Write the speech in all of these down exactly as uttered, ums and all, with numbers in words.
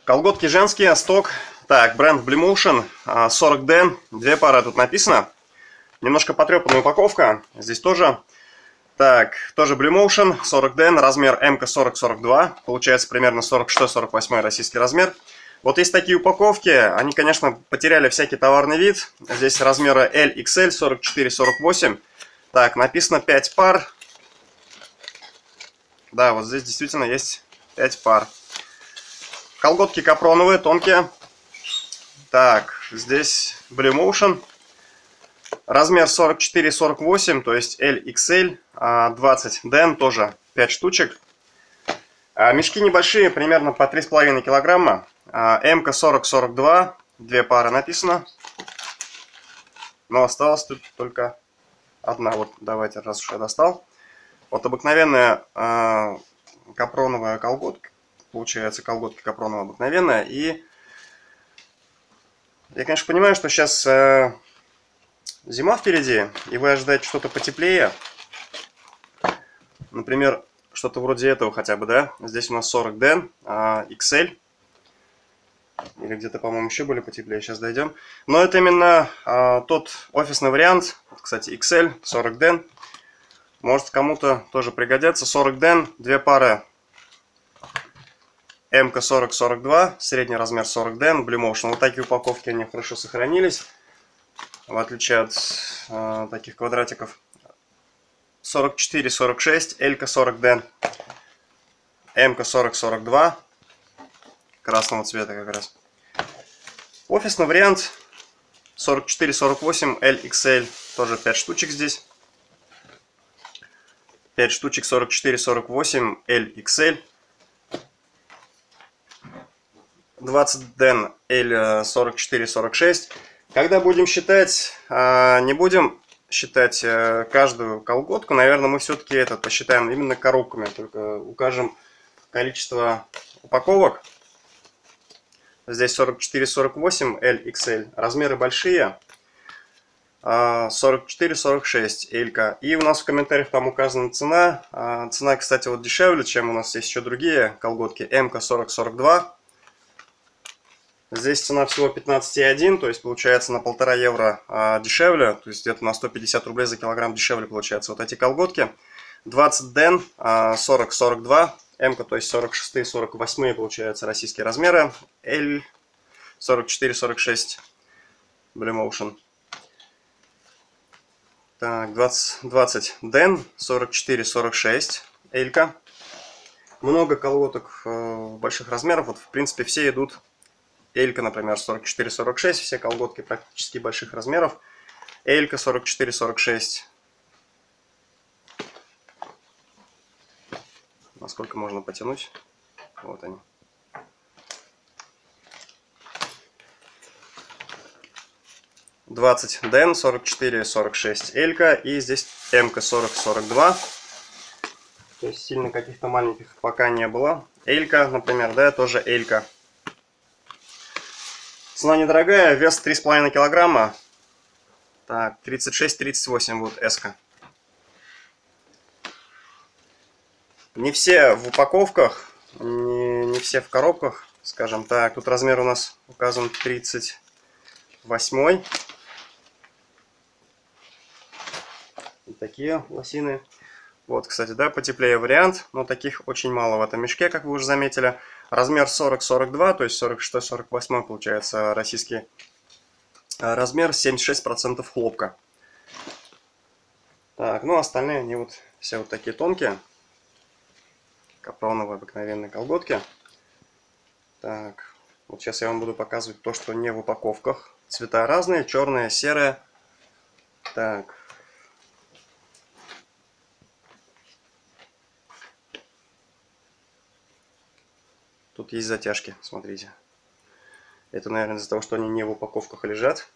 Колготки женские, сток. Так, бренд Blumotion, сорок дэн, две пары тут написано. Немножко потрепанная упаковка, здесь тоже. Так, тоже Blumotion, сорок дэн, размер эм ка сорок сорок два. Получается примерно сорок шестой сорок восьмой российский размер. Вот есть такие упаковки, они, конечно, потеряли всякий товарный вид. Здесь размеры эль икс эль, сорок четыре сорок восемь. Так, написано пять пар. Да, вот здесь действительно есть пять пар. Колготки капроновые, тонкие. Так, здесь Blumotion. Размер сорок четыре сорок восемь, то есть эль икс эль, двадцать дэн, тоже пять штучек. Мешки небольшие, примерно по три с половиной килограмма. эм ка сорок сорок два, две пары написано. Но осталась тут только одна. Вот давайте, раз уж я достал. Вот обыкновенная э, капроновая колготка. Получается, колготки капроновая обыкновенная. И я, конечно, понимаю, что сейчас э, зима впереди, и вы ожидаете что-то потеплее. Например, что-то вроде этого хотя бы, да? Здесь у нас сорок дэн, э, икс эль. Или где-то, по-моему, еще были потеплее. Сейчас дойдем. Но это именно э, тот офисный вариант. Вот, кстати, икс эль, сорок дэн. Может, кому-то тоже пригодятся. сорок дэн, две пары эм ка сорок сорок два, средний размер сорок дэн, Blumotion. Вот такие упаковки, они хорошо сохранились, в отличие от э, таких квадратиков. сорок четыре сорок шесть, эль ка сорок дэн, эм ка сорок сорок два, красного цвета как раз. Офисный вариант сорок четыре сорок восемь, эль икс эль, тоже пять штучек здесь. пять штучек сорок четыре сорок восемь, эль икс эль. двадцать дэн, эль сорок четыре сорок шесть. Когда будем считать, не будем считать каждую колготку, наверное, мы все-таки это посчитаем именно коробками, только укажем количество упаковок. Здесь сорок четыре сорок восемь, эль икс эль, размеры большие, сорок четыре сорок шесть, эль-ка. И у нас в комментариях там указана цена. Цена, кстати, вот дешевле, чем у нас есть еще другие колготки, эм ка сорок сорок два. Здесь цена всего пятнадцать и один, то есть получается на полтора евро а, дешевле, то есть где-то на сто пятьдесят рублей за килограмм дешевле получается вот эти колготки. двадцать дэн, а, сорок сорок два, эм-ка, то есть сорок шесть сорок восемь получается российские размеры, эль сорок четыре сорок шесть, Blumotion. Так, двадцать, двадцать дэн, сорок четыре сорок шесть, эль-ка. Много колготок э, больших размеров, вот в принципе все идут. Эль-ка, например, сорок четыре сорок шесть, все колготки практически больших размеров. Эль-ка сорок четыре сорок шесть. Насколько можно потянуть? Вот они. двадцать дэн, сорок четыре сорок шесть, эль-ка. И здесь эм-ка сорок сорок два. То есть сильно каких-то маленьких пока не было. Эль-ка, например, да, тоже эль-ка. Цена недорогая, вес три с половиной килограмма. Так, тридцать шесть тридцать восемь вот эс-ка. Не все в упаковках, не, не все в коробках, скажем так. Тут размер у нас указан тридцать восемь. Вот такие лосины. Вот, кстати, да, потеплее вариант, но таких очень мало в этом мешке, как вы уже заметили. Размер сорок сорок два, то есть сорок шесть сорок восемь получается российский размер, семьдесят шесть процентов хлопка. Так, ну остальные они вот все вот такие тонкие. Капроновые обыкновенные колготки. Так, вот сейчас я вам буду показывать то, что не в упаковках. Цвета разные, черные, серые. Так. Тут есть затяжки, смотрите. Это, наверное, из-за того, что они не в упаковках лежат.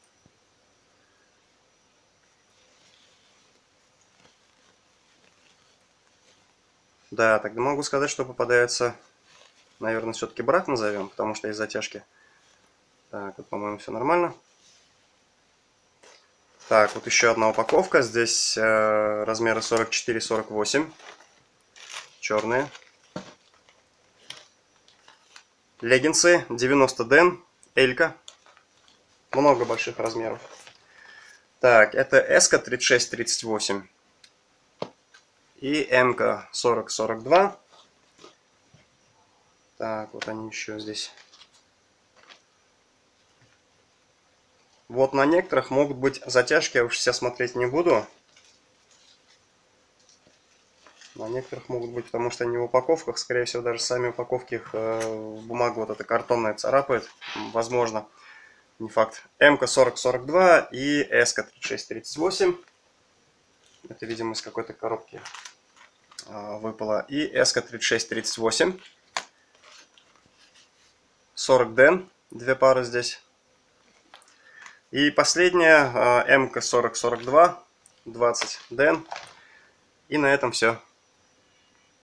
Да, тогда могу сказать, что попадается, наверное, все-таки брак назовем, потому что есть затяжки. Так, вот, по-моему, все нормально. Так, вот еще одна упаковка. Здесь э, размеры сорок четыре сорок восемь. Черные. Леггинсы девяносто ден, Элька. Много больших размеров. Так, это эска тридцать шесть тридцать восемь. И эмка сорок сорок два. Так, вот они еще здесь. Вот на некоторых могут быть затяжки, я уж все смотреть не буду. На некоторых могут быть, потому что они в упаковках, скорее всего, даже сами упаковки их э, бумага вот эта картонная царапает. Возможно, не факт. эмка сорок сорок два и эска тридцать шесть тридцать восемь. Это, видимо, из какой-то коробки э, выпало. И эска тридцать шесть тридцать восемь. сорок ден, две пары здесь. И последняя эмка сорок сорок два, двадцать ден. И на этом все.